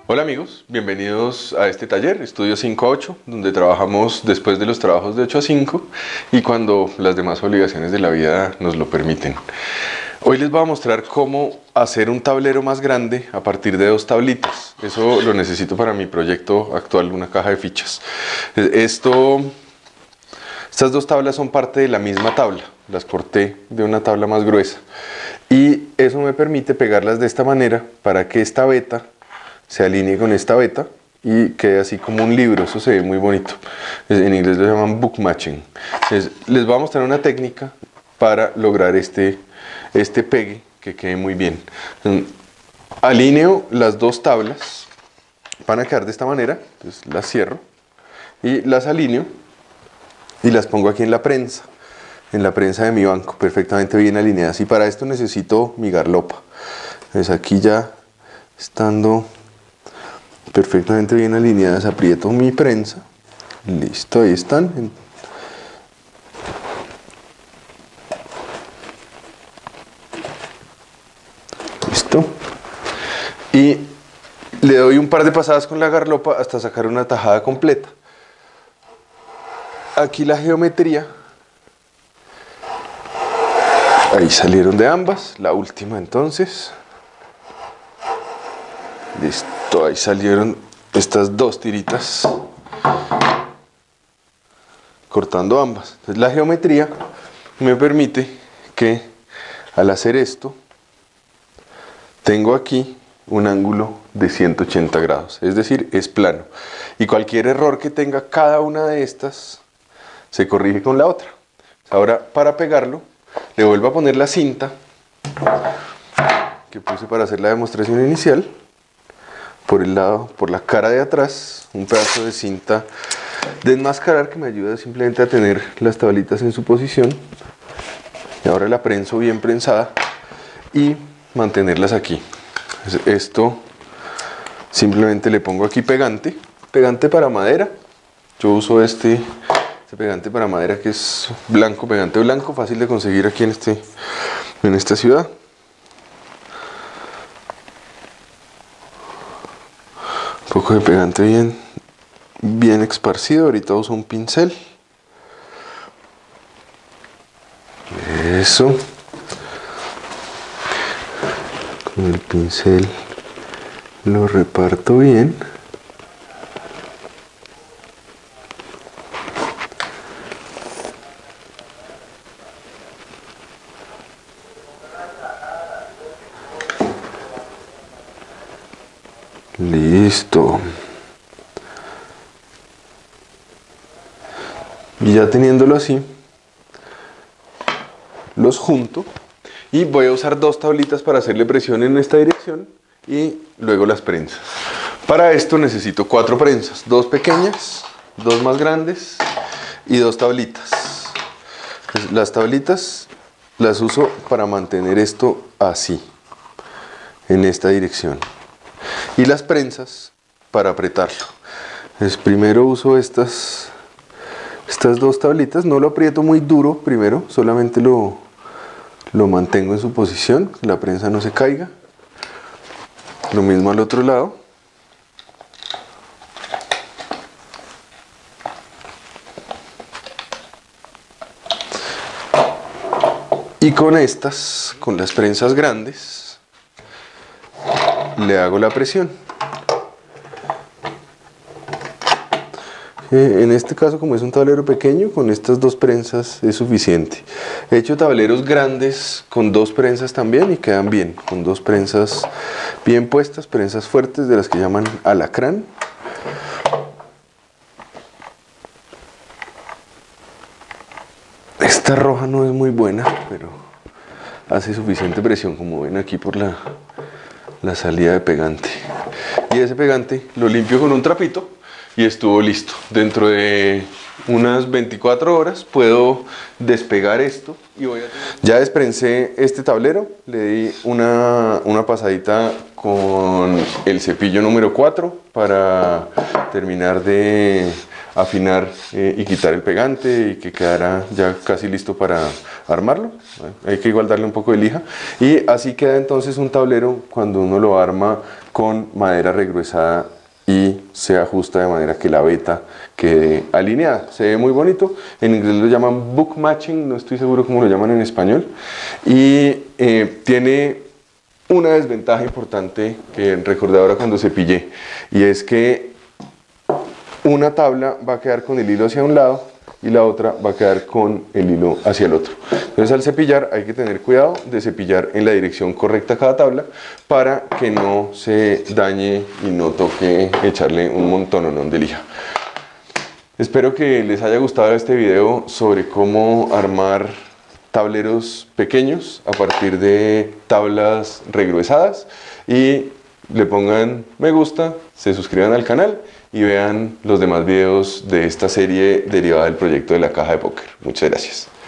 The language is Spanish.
Hola amigos, bienvenidos a este taller, Estudio 5 a 8, donde trabajamos después de los trabajos de 8 a 5 y cuando las demás obligaciones de la vida nos lo permiten. Hoy les voy a mostrar cómo hacer un tablero más grande a partir de 2 tablitas. Eso lo necesito para mi proyecto actual, una caja de fichas. Estas 2 tablas son parte de la misma tabla, las corté de una tabla más gruesa. Y eso me permite pegarlas de esta manera para que esta veta se alinee con esta veta y quede así como un libro. Eso se ve muy bonito. En inglés lo llaman book matching. Entonces, les voy a mostrar una técnica para lograr este pegue que quede muy bien. Alineo las 2 tablas, van a quedar de esta manera. Entonces las cierro y las alineo y las pongo aquí en la prensa de mi banco, perfectamente bien alineadas. Y para esto necesito mi garlopa. Entonces aquí ya estando perfectamente bien alineadas, aprieto mi prensa. Listo, ahí están. Listo. Y le doy un par de pasadas con la garlopa hasta sacar una tajada completa. Aquí la geometría. Ahí salieron de ambas. La última entonces. Listo, ahí salieron estas 2 tiritas, cortando ambas. Entonces la geometría me permite que al hacer esto, tengo aquí un ángulo de 180 grados, es decir, es plano. Y cualquier error que tenga cada una de estas, se corrige con la otra. Ahora, para pegarlo, le vuelvo a poner la cinta que puse para hacer la demostración inicial. Por el lado, por la cara de atrás, un pedazo de cinta de enmascarar que me ayuda simplemente a tener las tablitas en su posición. Y ahora la prenso bien prensada y mantenerlas aquí. Esto simplemente le pongo aquí pegante para madera. Yo uso este pegante para madera que es blanco, pegante blanco, fácil de conseguir aquí en esta ciudad. Un poco de pegante bien esparcido. Ahorita uso un pincel. Eso. Con el pincel lo reparto bien. Listo. Y ya teniéndolo así, los junto y voy a usar 2 tablitas para hacerle presión en esta dirección y luego las prensas. Para esto necesito 4 prensas, 2 pequeñas, 2 más grandes y 2 tablitas. Pues las tablitas las uso para mantener esto así, en esta dirección. Y las prensas para apretarlo. Entonces primero uso estas 2 tablitas, no lo aprieto muy duro primero, solamente lo mantengo en su posición, la prensa no se caiga. Lo mismo al otro lado. Y con las prensas grandes, le hago la presión. En este caso, como es un tablero pequeño, con estas 2 prensas es suficiente. He hecho tableros grandes con 2 prensas también y quedan bien, con 2 prensas bien puestas, prensas fuertes de las que llaman alacrán. Esta roja no es muy buena, pero hace suficiente presión, como ven aquí por la salida de pegante. Y ese pegante lo limpio con un trapito y estuvo listo. Dentro de unas 24 horas puedo despegar esto y ya desprensé este tablero, le di una pasadita con el cepillo número 4 para terminar de afinar y quitar el pegante y que quedara ya casi listo para armarlo. Hay que igual darle un poco de lija y así queda entonces un tablero cuando uno lo arma con madera regruesada y se ajusta de manera que la veta quede alineada. Se ve muy bonito, en inglés lo llaman book matching, no estoy seguro cómo lo llaman en español, y tiene una desventaja importante que recordé ahora cuando cepillé, y es que una tabla va a quedar con el hilo hacia un lado y la otra va a quedar con el hilo hacia el otro. Entonces al cepillar hay que tener cuidado de cepillar en la dirección correcta cada tabla para que no se dañe y no toque echarle un montón de lija. Espero que les haya gustado este video sobre cómo armar tableros pequeños a partir de tablas regruesadas, y le pongan me gusta, se suscriban al canal y vean los demás videos de esta serie derivada del proyecto de la caja de póker. Muchas gracias.